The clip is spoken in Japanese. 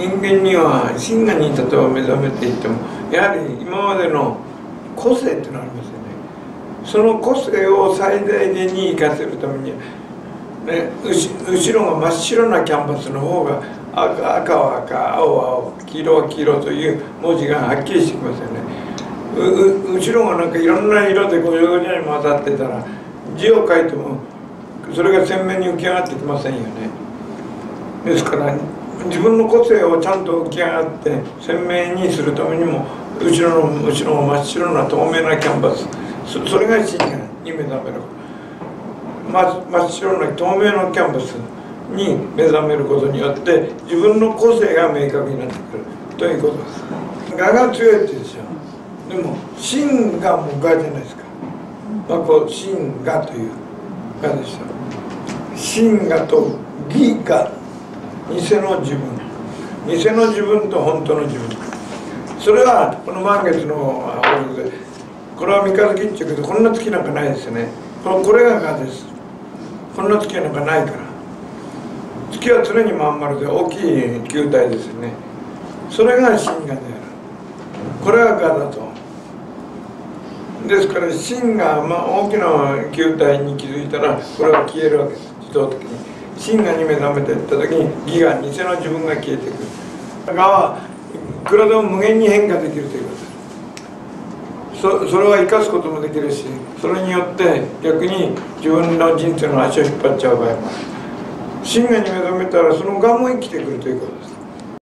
人間には真がに例えば目覚めていってもやはり今までの個性っていうのがありますよね。その個性を最大限に生かせるために、ね、後ろが真っ白なキャンバスの方が赤は赤、青は青、黄色は黄色という文字がはっきりしてきますよね。後ろがなんかいろんな色でごちゃごちゃに混ざってたら字を書いてもそれが鮮明に浮き上がってきませんよね。ですから自分の個性をちゃんと浮き上がって鮮明にするためにも後ろの真っ白な透明なキャンバス、それが真に目覚める。真っ白な透明なキャンバスに目覚めることによって自分の個性が明確になってくるということです。我が強いって言うんですよ。でも真がもう我じゃないですか。こう真我という我でした。真我と偽我、偽の自分、偽の自分と本当の自分、それはこの満月の法則で、これは三日月っていうけどこんな月なんかないですよね。これが我です。こんな月なんかないから。月は常にまん丸で大きい球体ですよね。それが真我である。これは我だと。ですから真が大きな球体に気づいたらこれは消えるわけです。自動的に真我に目覚めていった時に偽我、偽の自分が消えてくる。我はいくらでも無限に変化できるということです。それは生かすこともできるし、それによって逆に自分の人生の足を引っ張っちゃう場合もある。真我に目覚めたらその我も生きてくるということです。